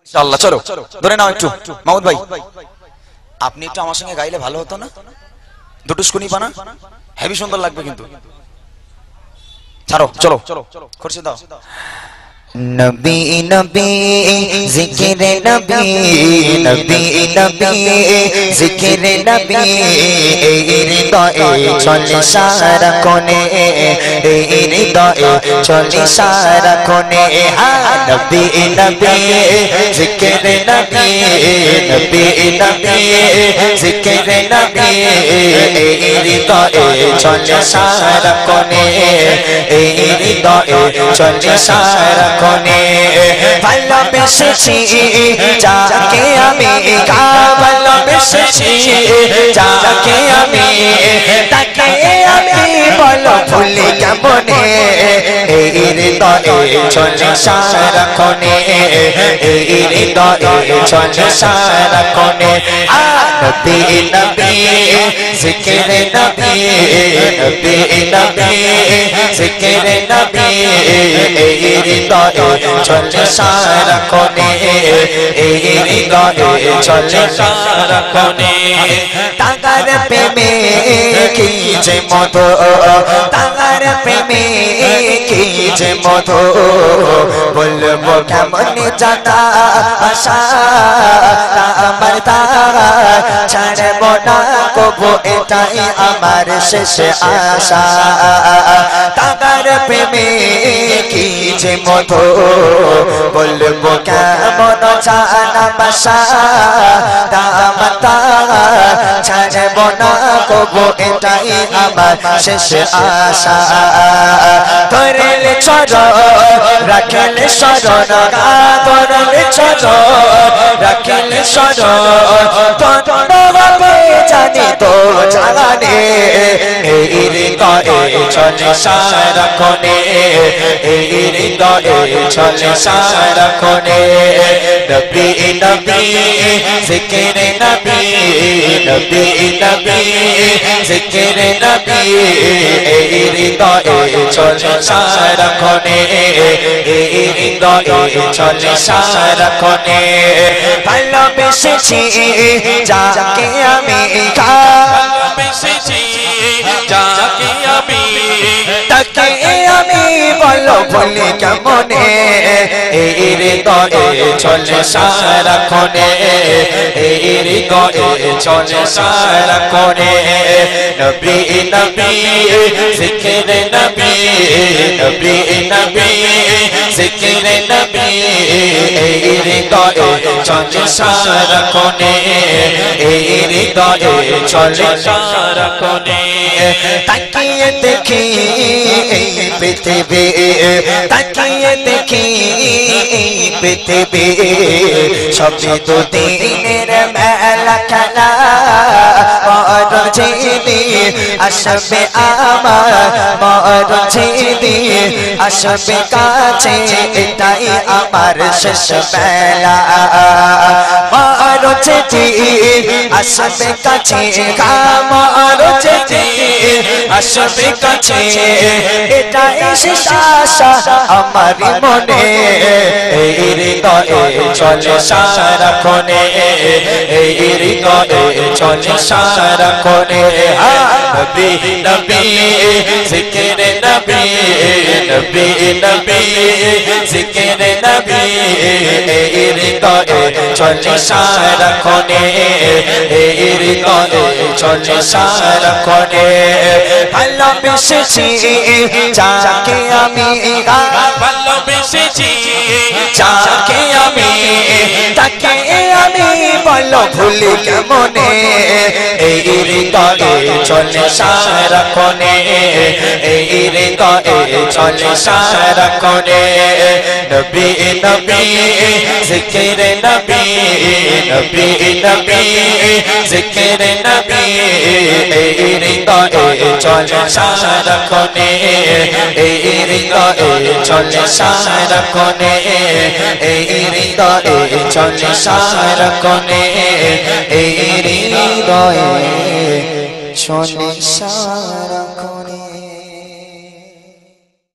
ইনশাআল্লাহ। চলো ধরে নাও একটু মাহমুদ ভাই, আপনি একটু আমার সঙ্গে গাইলে ভালো হতো না? দুটো শুনি বানা, হেভি সুন্দর লাগবে কিন্তু। ছাড়ো, চলো খুরশিদ দাও। নবী নবী জিকিরে নবী, নবী নবী জিকিরে নবী, এই হৃদয়ে চলে সারা কোণে, এই হৃদয়ে চলে সারা কোণে। নবী নবী জিকিরে নবী, নবী নবী জিকিরে নবী, এই হৃদয়ে চলে সারা কোণে, এই হৃদয়ে চলে সারা কোণে। ভালোবেসেছি যাকে আমি, ভালোবেসেছি যাকে আমি, তাকে আমি বলো ভুলি কেমনে, এই হৃদয়ে চলে সারা কোণে, এই হৃদয়ে চলে সারা কোণে। নবী নবী জিকিরে নবী, নবী নবী জিকিরে নবী, এই হৃদয়ে চলে সারা কোণে, এই হৃদয়ে চলে সারা কোণে। তাগার প্রেমে কি যে মধু, তাগার প্রেমে কি যে মধু, বলবো কেমন জানা আশা, আমার তারা ছাড়ব না কবু, এটাই আমার শেষ আশা। তাগার প্রেমে কি যে মধু, বলবো কেমন জানা বাসা, আমার তারা ছাড়ব না কবু, এটাই আমার শেষ আশা। ধরলে চরণ রাখলে শরণ, ধরলে চরণ রাখলে শরণ, তন্নভাবে জানি তো জানে, এই হৃদয়ে চলে সারা কোণে, এই হৃদয়ে চলে সারা কোণে। নবী নবী জিকিরে নবী, নবী নবী জিকিরে নবী, এই হৃদয়ে চলে সারা কোণে, এই হৃদয়ে চলে সারা কোণে। ভালোবেসেছি যাকে আমি, ভালোবেসেছি যাকে আমি, তাকে আমি বলো ভুলি কেমনে, এই হৃদয়ে চলে সারা কোণে, এই হৃদয়ে চলে সারা কোণে। নবী নবী জিকিরে নবী, নবী নবী জিকিরে নবী, এই হৃদয়ে চলে সারা কোণে, এই হৃদয়ে চলে সারা কোণে। তাকিয়ে দেখি এই পৃথিবী, তাকিয়ে দেখি এই পৃথিবী, সবই তো দিনের মেলা খেলা, মরণ যেদিন আসবে আমার, মরণ যেদিন আসবে কাছে, এটাই আমার শেষ বেলা। মরণ যেদিন আসবে কাছে, মরণ যেদিন আসবে কাছে, এটাই শেষ আশা আমার মনে, এই হৃদয়ে চলে সারা কোণে, এই হৃদয়ে চলে সারা কোণে। নবী নবী জিকিরে নবী, নবী নবী জিকিরে নবী, এই হৃদয়ে চলে সারা কোণে, এই হৃদয়ে চলে সারা কোণে। ভালোবেসেছি যাকে আমি, ভালোবেসেছি যাকে আমি, তাকে আমি বলো ভুলি কেমনে, এই হৃদয়ে চলে সারা কোণে, এই হৃদয়ে চলে সারা কোণে। নবী নবী জিকিরে নবী, নবী নবী জিকিরে নবী, এই হৃদয়ে চলে সারা কোণে, এই হৃদয়ে চলে সারা কোণে, এই হৃদয়ে চলে সারা কোণে, এই হৃদয়ে চলে সারা কোণে।